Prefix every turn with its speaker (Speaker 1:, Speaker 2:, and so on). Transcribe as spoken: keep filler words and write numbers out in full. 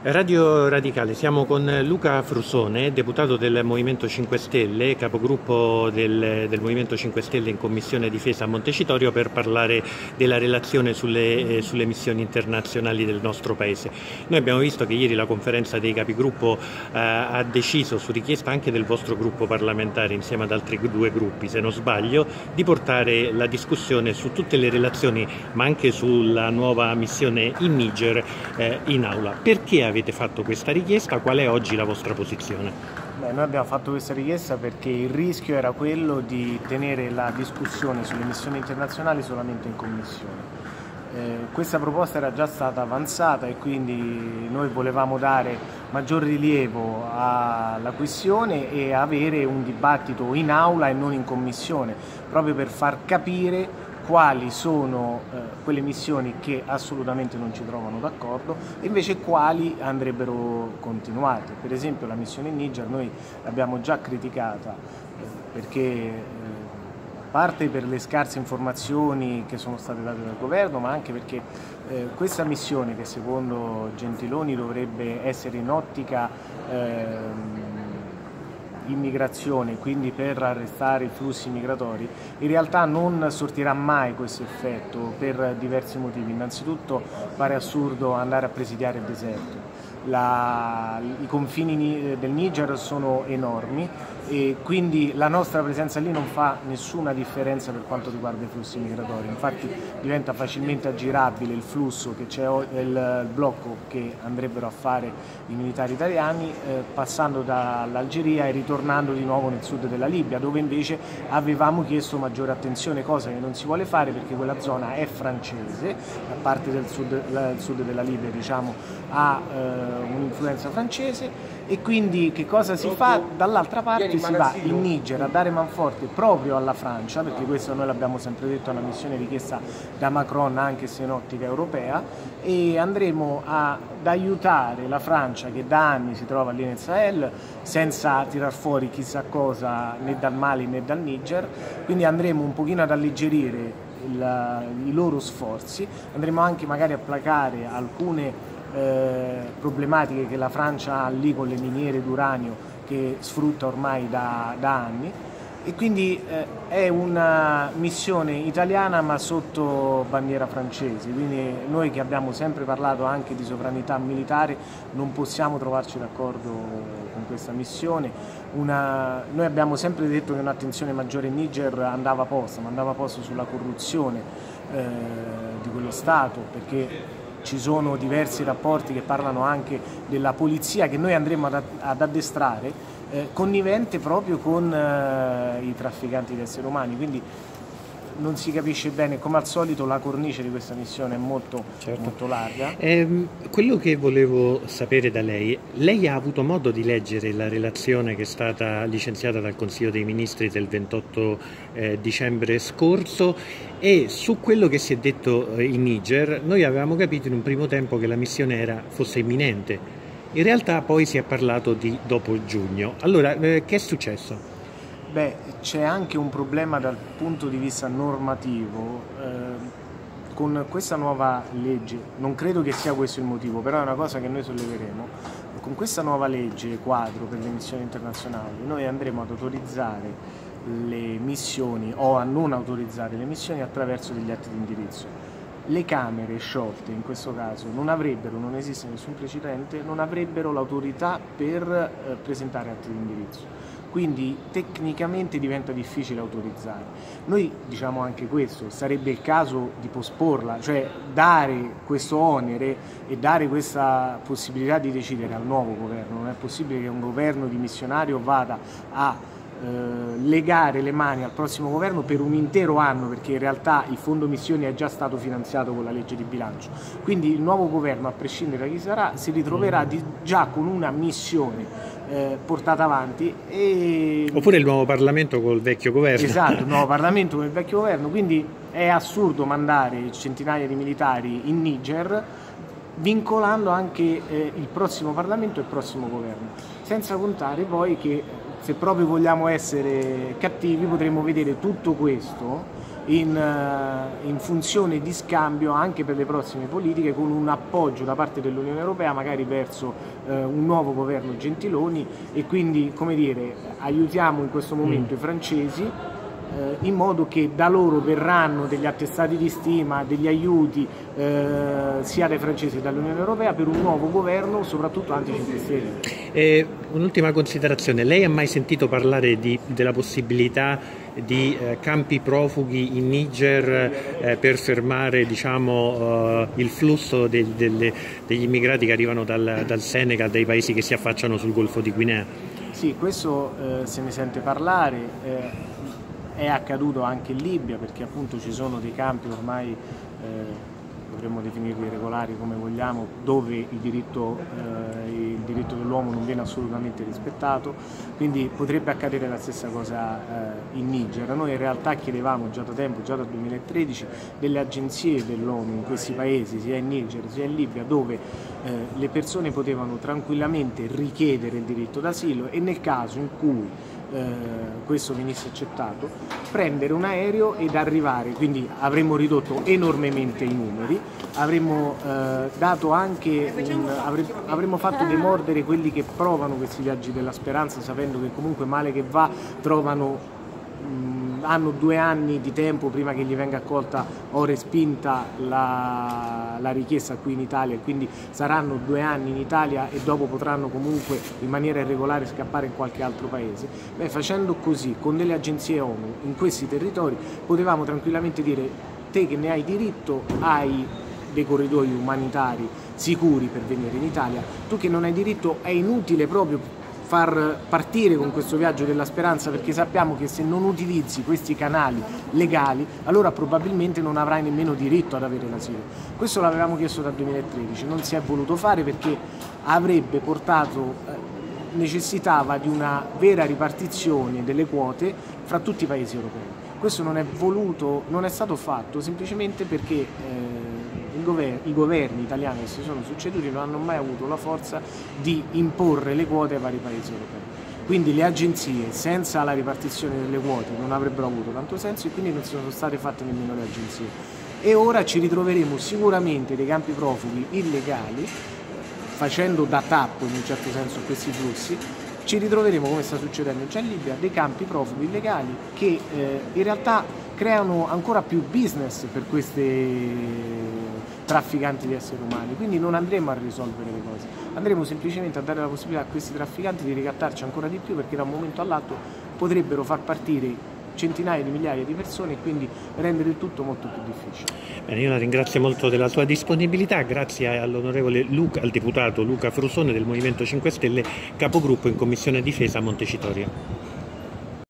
Speaker 1: Radio Radicale, siamo con Luca Frusone, deputato del Movimento cinque Stelle, capogruppo del, del Movimento cinque Stelle in Commissione Difesa a Montecitorio, per parlare della relazione sulle, eh, sulle missioni internazionali del nostro Paese. Noi abbiamo visto che ieri la conferenza dei capigruppo eh, ha deciso, su richiesta anche del vostro gruppo parlamentare, insieme ad altri due gruppi se non sbaglio, di portare la discussione su tutte le relazioni, ma anche sulla nuova missione in Niger, eh, in aula. Perché avete fatto questa richiesta? Qual è oggi la vostra posizione?
Speaker 2: Beh, noi abbiamo fatto questa richiesta perché il rischio era quello di tenere la discussione sulle missioni internazionali solamente in commissione. Eh, questa proposta era già stata avanzata e quindi noi volevamo dare maggior rilievo alla questione e avere un dibattito in aula e non in commissione, proprio per far capire quali sono eh, quelle missioni che assolutamente non ci trovano d'accordo e invece quali andrebbero continuate. Per esempio la missione in Niger noi l'abbiamo già criticata eh, perché eh, a parte per le scarse informazioni che sono state date dal governo, ma anche perché eh, questa missione, che secondo Gentiloni dovrebbe essere in ottica eh, immigrazione, quindi per arrestare i flussi migratori, in realtà non sortirà mai questo effetto per diversi motivi. Innanzitutto pare assurdo andare a presidiare il deserto. La, i confini del Niger sono enormi e quindi la nostra presenza lì non fa nessuna differenza per quanto riguarda i flussi migratori. Infatti diventa facilmente aggirabile il flusso che c'è, il blocco che andrebbero a fare i militari italiani eh, passando dall'Algeria e ritornando di nuovo nel sud della Libia, dove invece avevamo chiesto maggiore attenzione, cosa che non si vuole fare perché quella zona è francese, a parte del sud, il sud della Libia, diciamo, ha eh, un'influenza francese, e quindi che cosa si fa? Dall'altra parte si va in Niger a dare manforte proprio alla Francia, perché questo noi l'abbiamo sempre detto, è una missione richiesta da Macron anche se in ottica europea, e andremo a, ad aiutare la Francia che da anni si trova lì nel Sahel senza tirar fuori chissà cosa né dal Mali né dal Niger, quindi andremo un pochino ad alleggerire il, i loro sforzi, andremo anche magari a placare alcune Eh, problematiche che la Francia ha lì con le miniere d'uranio che sfrutta ormai da, da anni, e quindi eh, è una missione italiana ma sotto bandiera francese, quindi noi che abbiamo sempre parlato anche di sovranità militare non possiamo trovarci d'accordo con questa missione. Una, noi abbiamo sempre detto che un'attenzione maggiore in Niger andava posta, ma andava posta sulla corruzione eh, di quello Stato, perché ci sono diversi rapporti che parlano anche della polizia che noi andremo ad, ad addestrare, eh, connivente proprio con eh, i trafficanti di esseri umani, quindi non si capisce bene, come al solito la cornice di questa missione è molto, certo. molto larga.
Speaker 1: Eh, quello che volevo sapere da lei, lei ha avuto modo di leggere la relazione che è stata licenziata dal Consiglio dei Ministri del ventotto eh, dicembre scorso, e su quello che si è detto in Niger noi avevamo capito in un primo tempo che la missione era, fosse imminente, in realtà poi si è parlato di dopo giugno. Allora, eh, che è successo?
Speaker 2: Beh, c'è anche un problema dal punto di vista normativo. Eh, con questa nuova legge, non credo che sia questo il motivo, però è una cosa che noi solleveremo, con questa nuova legge quadro per le missioni internazionali noi andremo ad autorizzare le missioni o a non autorizzare le missioni attraverso degli atti di indirizzo. Le Camere sciolte in questo caso non avrebbero, non esiste nessun precedente, non avrebbero l'autorità per eh, presentare atti di indirizzo. Quindi tecnicamente diventa difficile autorizzare. Noi diciamo anche questo, sarebbe il caso di posporla, cioè dare questo onere e dare questa possibilità di decidere al nuovo governo. Non è possibile che un governo dimissionario vada a eh, legare le mani al prossimo governo per un intero anno, perché in realtà il fondo missioni è già stato finanziato con la legge di bilancio. Quindi il nuovo governo, a prescindere da chi sarà, si ritroverà di, già con una missione Eh, portata avanti. E...
Speaker 1: Oppure il nuovo Parlamento col vecchio governo.
Speaker 2: Esatto, il nuovo Parlamento con il vecchio governo, quindi è assurdo mandare centinaia di militari in Niger vincolando anche eh, il prossimo Parlamento e il prossimo governo, senza contare poi che se proprio vogliamo essere cattivi potremmo vedere tutto questo in, in funzione di scambio anche per le prossime politiche, con un appoggio da parte dell'Unione Europea magari verso eh, un nuovo governo Gentiloni, e quindi, come dire, aiutiamo in questo momento mm. i francesi eh, in modo che da loro verranno degli attestati di stima, degli aiuti eh, sia dai francesi che dall'Unione Europea per un nuovo governo, soprattutto anti cinque Stelle.
Speaker 1: Eh, un'ultima considerazione, lei ha mai sentito parlare di, della possibilità di eh, campi profughi in Niger eh, per fermare, diciamo, uh, il flusso del, delle, degli immigrati che arrivano dal, dal Senegal, dai paesi che si affacciano sul Golfo di Guinea?
Speaker 2: Sì, questo eh, se ne sente parlare, eh, è accaduto anche in Libia, perché appunto ci sono dei campi ormai eh, dovremmo definirli regolari come vogliamo, dove il diritto, eh, il diritto dell'uomo non viene assolutamente rispettato, quindi potrebbe accadere la stessa cosa eh, in Niger. Noi in realtà chiedevamo già da tempo, già dal duemilatredici, delle agenzie dell'ONU in questi paesi, sia in Niger sia in Libia, dove eh, le persone potevano tranquillamente richiedere il diritto d'asilo e nel caso in cui eh, questo venisse accettato, prendere un aereo ed arrivare. Quindi avremmo ridotto enormemente i numeri, avremmo eh, dato anche un, avre, avremmo fatto demordere quelli che provano questi viaggi della speranza, sapendo che comunque male che va trovano mh, hanno due anni di tempo prima che gli venga accolta o respinta la, la richiesta qui in Italia, quindi saranno due anni in Italia e dopo potranno comunque in maniera irregolare scappare in qualche altro paese. Beh, facendo così con delle agenzie ONU in questi territori potevamo tranquillamente dire: te che ne hai diritto hai dei corridoi umanitari sicuri per venire in Italia, tu che non hai diritto è inutile proprio far partire con questo viaggio della speranza, perché sappiamo che se non utilizzi questi canali legali allora probabilmente non avrai nemmeno diritto ad avere l'asilo. Questo l'avevamo chiesto dal duemilatredici, non si è voluto fare perché avrebbe portato, necessitava di una vera ripartizione delle quote fra tutti i paesi europei. Questo non è voluto, non è stato fatto semplicemente perché eh, il gover- i governi italiani che si sono succeduti non hanno mai avuto la forza di imporre le quote ai vari paesi europei. Quindi le agenzie senza la ripartizione delle quote non avrebbero avuto tanto senso, e quindi non sono state fatte nemmeno le agenzie. E ora ci ritroveremo sicuramente dei campi profughi illegali, facendo da tappo in un certo senso questi flussi. Ci ritroveremo, come sta succedendo già in Libia, dei campi profughi illegali che eh, in realtà creano ancora più business per questi trafficanti di esseri umani, quindi non andremo a risolvere le cose, andremo semplicemente a dare la possibilità a questi trafficanti di ricattarci ancora di più, perché da un momento all'altro potrebbero far partire centinaia di migliaia di persone e quindi rendere il tutto molto più difficile.
Speaker 1: Bene, io la ringrazio molto della sua disponibilità, grazie all'onorevole Luca, al deputato Luca Frusone del Movimento cinque Stelle, capogruppo in Commissione Difesa a Montecitorio.